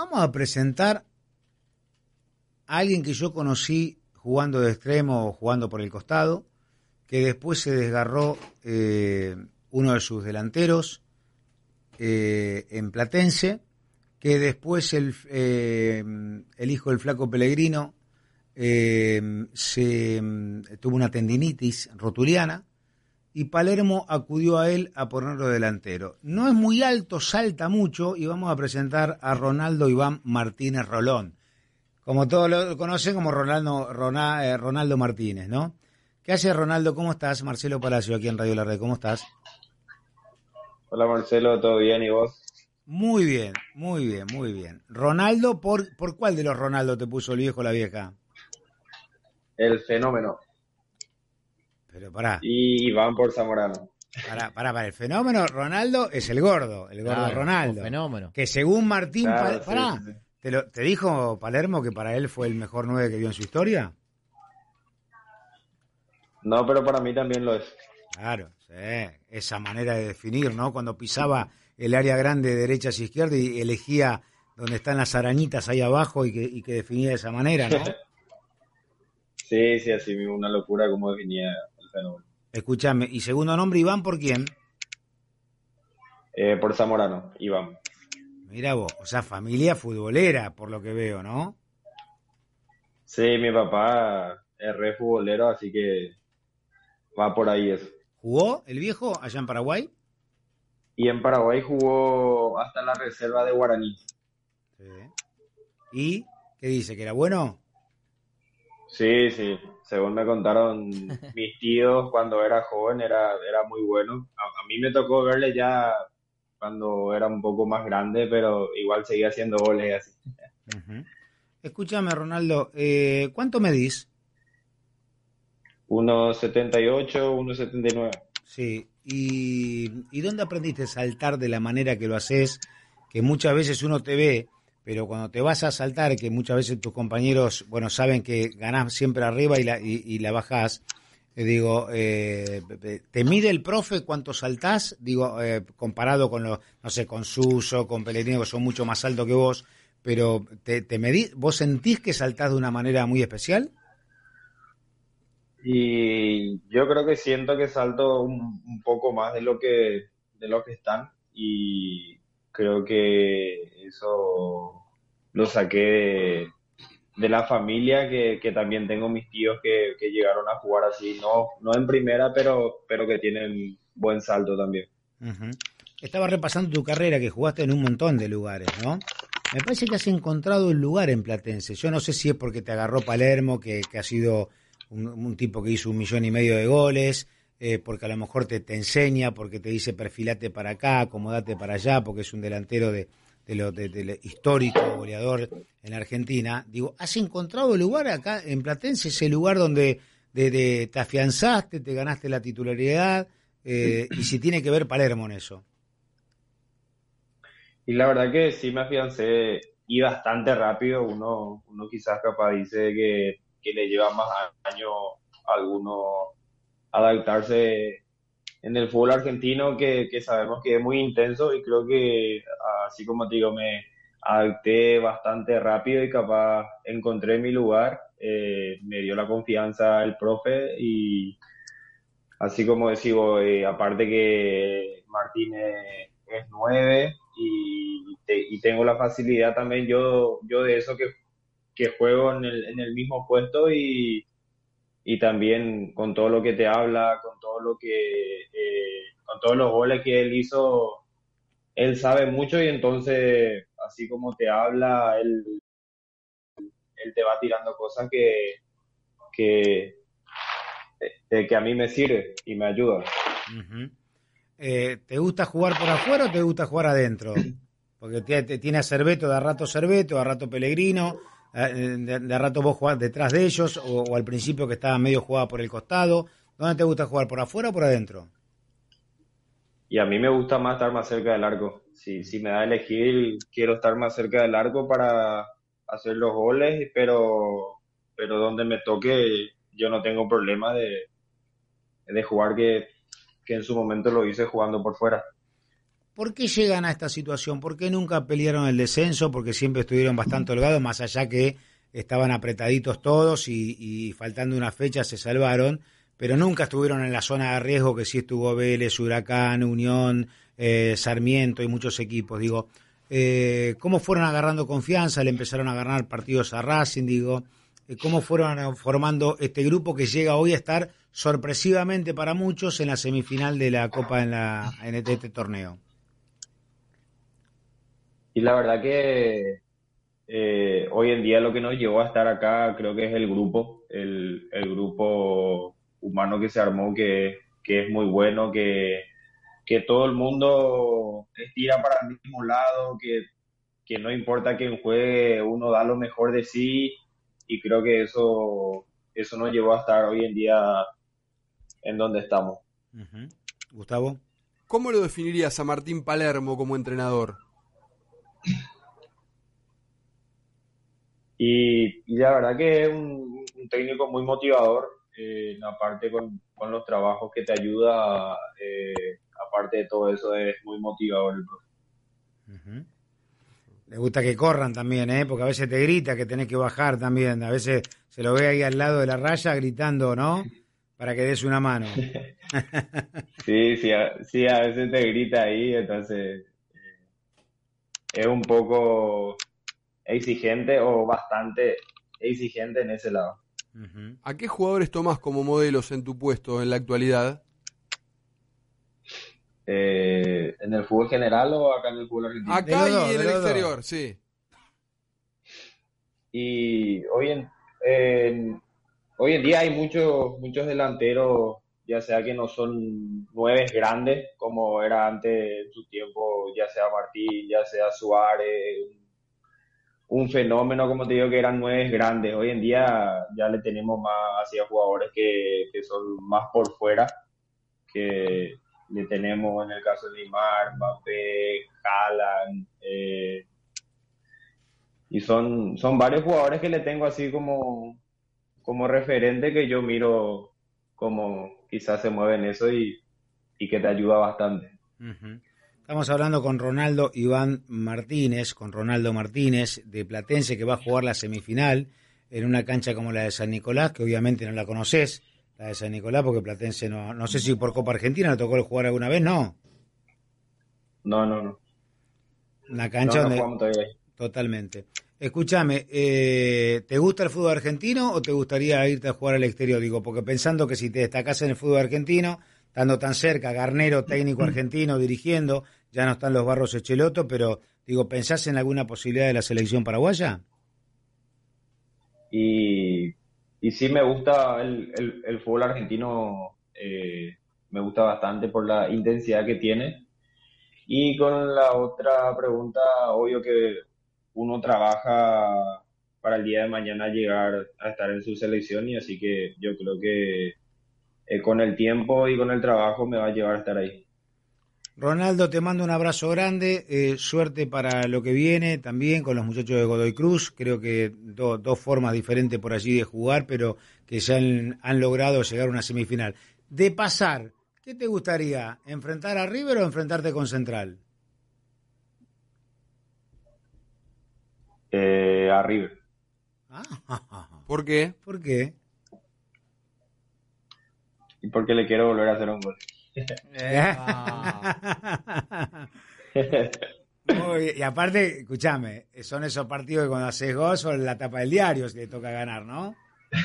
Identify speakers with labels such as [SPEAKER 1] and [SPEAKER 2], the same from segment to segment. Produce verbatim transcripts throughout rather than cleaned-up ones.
[SPEAKER 1] vamos a presentar a alguien que yo conocí jugando de extremo o jugando por el costado, que después se desgarró eh, uno de sus delanteros eh, en Platense, que después el, eh, el hijo del Flaco Pellegrino eh, se tuvo una tendinitis rotuliana y Palermo acudió a él a ponerlo delantero. No es muy alto, salta mucho, y vamos a presentar a Ronaldo Iván Martínez Rolón, como todos lo conocen como Ronaldo, Ronaldo, eh, Ronaldo Martínez, ¿no? ¿Qué hace, Ronaldo? ¿Cómo estás? Marcelo Palacio, aquí en Radio La Red, ¿cómo estás?
[SPEAKER 2] Hola Marcelo, ¿todo bien y vos?
[SPEAKER 1] Muy bien, muy bien, muy bien. Ronaldo, ¿por, por cuál de los Ronaldo te puso el viejo o la vieja?
[SPEAKER 2] El Fenómeno.
[SPEAKER 1] Pero pará,
[SPEAKER 2] Y Iván por Zamorano.
[SPEAKER 1] pará, pará, pará. El fenómeno Ronaldo es el gordo, el gordo
[SPEAKER 3] Claro,
[SPEAKER 1] Ronaldo.
[SPEAKER 3] un fenómeno.
[SPEAKER 1] Que según Martín,
[SPEAKER 2] Claro,
[SPEAKER 1] Pa-
[SPEAKER 2] sí,
[SPEAKER 1] pará,
[SPEAKER 2] sí, sí.
[SPEAKER 1] ¿te, lo, ¿te dijo Palermo que para él fue el mejor nueve que vio en su historia?
[SPEAKER 2] No, pero para mí también lo es.
[SPEAKER 1] Claro, sí, esa manera de definir, ¿no? Cuando pisaba el área grande de derecha hacia izquierda y elegía donde están las arañitas ahí abajo y que, y que definía de esa manera, ¿no?
[SPEAKER 2] Sí, sí, así mismo, una locura como definía el Fenómeno.
[SPEAKER 1] Escúchame, ¿y segundo nombre Iván por quién?
[SPEAKER 2] Eh, por Zamorano, Iván.
[SPEAKER 1] Mira vos, o sea, familia futbolera, por lo que veo, ¿no?
[SPEAKER 2] Sí, mi papá es re futbolero, así que va por ahí eso.
[SPEAKER 1] ¿Jugó el viejo allá en Paraguay?
[SPEAKER 2] Y en Paraguay jugó hasta la reserva de Guaraní.
[SPEAKER 1] Sí. ¿Y qué dice? ¿Que era bueno?
[SPEAKER 2] Sí, sí, según me contaron mis tíos cuando era joven, era, era muy bueno. A, a mí me tocó verle ya cuando era un poco más grande, pero igual seguía haciendo goles así.
[SPEAKER 1] Uh-huh. Escúchame, Ronaldo, eh, ¿cuánto medís?
[SPEAKER 2] Uno setenta y ocho, uno setenta y nueve.
[SPEAKER 1] Sí, ¿y, ¿y dónde aprendiste a saltar de la manera que lo haces? Que muchas veces uno te ve, pero cuando te vas a saltar, que muchas veces tus compañeros, bueno, saben que ganás siempre arriba y la, y, y la bajás, eh, digo, eh, ¿te mide el profe cuánto saltás? Digo, eh, comparado con los, no sé, con Suso, con Pellegrino, que son mucho más altos que vos, pero ¿te, te medí, vos sentís que saltás de una manera muy especial?
[SPEAKER 2] Y yo creo que siento que salto un, un poco más de lo que de lo que están y creo que eso lo saqué de, de la familia que, que también tengo mis tíos que, que llegaron a jugar así, no, no en primera, pero, pero que tienen buen salto también.
[SPEAKER 1] Ujú. Estaba repasando tu carrera, que jugaste en un montón de lugares, ¿no? Me parece que has encontrado el lugar en Platense. Yo no sé si es porque te agarró Palermo, que, que ha sido un, un tipo que hizo un millón y medio de goles, eh, porque a lo mejor te, te enseña, porque te dice perfilate para acá, acomodate para allá, porque es un delantero de, de lo de, de lo histórico, goleador en Argentina. Digo, ¿has encontrado el lugar acá en Platense, ese lugar donde de, de, te afianzaste, te ganaste la titularidad? Eh, y si tiene que ver Palermo en eso.
[SPEAKER 2] Y la verdad que sí me afiancé y bastante rápido. Uno, uno quizás capaz dice que, que le lleva más años a alguno adaptarse en el fútbol argentino que, que sabemos que es muy intenso y creo que así como te digo me adapté bastante rápido y capaz encontré mi lugar. Eh, me dio la confianza el profe y así como decimos, eh, aparte que Martínez es nueve y, te- y tengo la facilidad también yo, yo de eso que, que juego en el, en el mismo puesto y, y también con todo lo que te habla, con todo lo que, eh, con todos los goles que él hizo, él sabe mucho y entonces así como te habla, él, él te va tirando cosas que, que, eh, que a mí me sirve y me ayuda.
[SPEAKER 1] Uh-huh. Eh, ¿te gusta jugar por afuera o te gusta jugar adentro? Porque te, te tiene a Cerveto, de a rato Cerveto, a rato Pellegrino, eh, de, de a rato vos jugás detrás de ellos, o, o al principio que estaba medio jugada por el costado. ¿Dónde te gusta jugar, por afuera o por adentro?
[SPEAKER 2] Y a mí me gusta más estar más cerca del arco. Si, si me da a elegir, quiero estar más cerca del arco para hacer los goles, pero, pero donde me toque, yo no tengo problema de, de jugar que, que en su momento lo hice jugando por fuera.
[SPEAKER 1] ¿por qué llegan a esta situación? ¿Por qué nunca pelearon el descenso? Porque siempre estuvieron bastante holgados, más allá que estaban apretaditos todos y, y faltando una fecha se salvaron, pero nunca estuvieron en la zona de riesgo que sí estuvo Vélez, Huracán, Unión, eh, Sarmiento y muchos equipos. Digo, eh, ¿cómo fueron agarrando confianza? Le empezaron a ganar partidos a Racing, digo, eh, ¿cómo fueron formando este grupo que llega hoy a estar sorpresivamente para muchos en la semifinal de la Copa en, la, en este, este torneo?
[SPEAKER 2] Y la verdad que eh, hoy en día lo que nos llevó a estar acá creo que es el grupo, el, el grupo humano que se armó, que, que es muy bueno, que, que todo el mundo estira para el mismo lado, que, que no importa quién juegue, uno da lo mejor de sí, y creo que eso, eso nos llevó a estar hoy en día en donde estamos.
[SPEAKER 1] Uh-huh. Gustavo.
[SPEAKER 3] ¿Cómo lo definirías a Martín Palermo como entrenador?
[SPEAKER 2] Y, y la verdad que es un, un técnico muy motivador, eh, aparte con, con los trabajos que te ayuda, eh, aparte de todo eso es muy motivador el profe.
[SPEAKER 1] Uh-huh. Le gusta que corran también, ¿eh? Porque a veces te grita que tenés que bajar también, a veces se lo ve ahí al lado de la raya gritando, ¿no? Para que des una mano.
[SPEAKER 2] Sí, sí, a, sí, a veces te grita ahí, entonces eh, es un poco exigente o bastante exigente en ese lado.
[SPEAKER 3] Uh-huh. ¿A qué jugadores tomás como modelos en tu puesto en la actualidad?
[SPEAKER 2] Eh, ¿En el fútbol general o acá en el fútbol argentino?
[SPEAKER 3] Acá y en el exterior, dos. Sí.
[SPEAKER 2] Y hoy en, en hoy en día hay muchos muchos delanteros, ya sea que no son nueves grandes como era antes en su tiempo, ya sea Martín, ya sea Suárez, un fenómeno, como te digo, que eran nueve grandes. Hoy en día ya le tenemos más hacia jugadores que, que son más por fuera, que le tenemos en el caso de Neymar, Mbappé, Haaland, eh, y son, son varios jugadores que le tengo así como, como referente, que yo miro como quizás se mueven eso y, y que te ayuda bastante.
[SPEAKER 1] Uh-huh. Estamos hablando con Ronaldo Iván Martínez, con Ronaldo Martínez de Platense, que va a jugar la semifinal en una cancha como la de San Nicolás, que obviamente no la conoces, la de San Nicolás, porque Platense no, no sé si por Copa Argentina le tocó jugar alguna vez, ¿no?
[SPEAKER 2] No, no, no.
[SPEAKER 1] Una cancha
[SPEAKER 2] no, no
[SPEAKER 1] donde...
[SPEAKER 2] todavía.
[SPEAKER 1] Totalmente. Escúchame, eh, ¿te gusta el fútbol argentino o te gustaría irte a jugar al exterior? Digo, porque pensando que si te destacás en el fútbol argentino, estando tan cerca, Garnero, técnico argentino, dirigiendo, ya no están los Barros Echeloto, pero digo, ¿pensás en alguna posibilidad de la selección paraguaya?
[SPEAKER 2] Y, y sí me gusta el, el, el fútbol argentino, eh, me gusta bastante por la intensidad que tiene. Y con la otra pregunta, obvio que uno trabaja para el día de mañana llegar a estar en su selección, y así que yo creo que eh, con el tiempo y con el trabajo me va a llevar a estar ahí.
[SPEAKER 1] Ronaldo, te mando un abrazo grande, eh, suerte para lo que viene también con los muchachos de Godoy Cruz, creo que do, dos formas diferentes por allí de jugar, pero que ya han, han logrado llegar a una semifinal. De pasar, ¿qué te gustaría? ¿Enfrentar a River o enfrentarte con Central?
[SPEAKER 2] Eh, a River.
[SPEAKER 3] Ah, ¿por qué?
[SPEAKER 1] ¿Por qué?
[SPEAKER 2] Y porque le quiero volver a hacer un gol.
[SPEAKER 1] Muy, y aparte, escúchame, son esos partidos que cuando haces gol son la tapa del diario si le toca ganar, ¿no?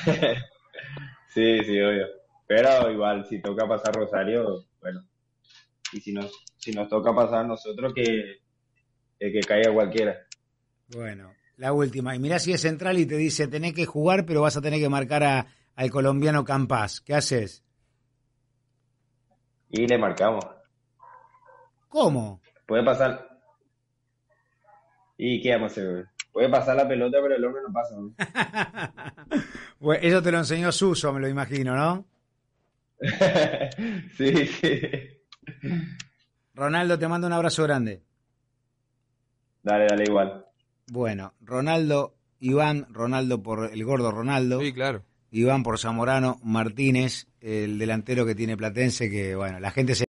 [SPEAKER 2] Sí, sí, obvio. Pero igual, si toca pasar Rosario, bueno. Y si nos, si nos toca pasar nosotros, que, que, que caiga cualquiera.
[SPEAKER 1] Bueno, la última. Y mirá si es Central y te dice, tenés que jugar, pero vas a tener que marcar a, al colombiano Campas. ¿Qué haces?
[SPEAKER 2] Y le marcamos.
[SPEAKER 1] ¿Cómo?
[SPEAKER 2] Puede pasar. ¿Y qué vamos a hacer? Puede pasar la pelota, pero el hombre no pasa, ¿no?
[SPEAKER 1] Bueno, eso te lo enseñó Suso, me lo imagino, ¿no?
[SPEAKER 2] Sí, sí.
[SPEAKER 1] Ronaldo, te mando un abrazo grande.
[SPEAKER 2] Dale, dale, igual.
[SPEAKER 1] Bueno, Ronaldo, Iván, Ronaldo por el gordo Ronaldo.
[SPEAKER 3] Sí, claro.
[SPEAKER 1] Iván por Zamorano Martínez, el delantero que tiene Platense, que bueno, la gente se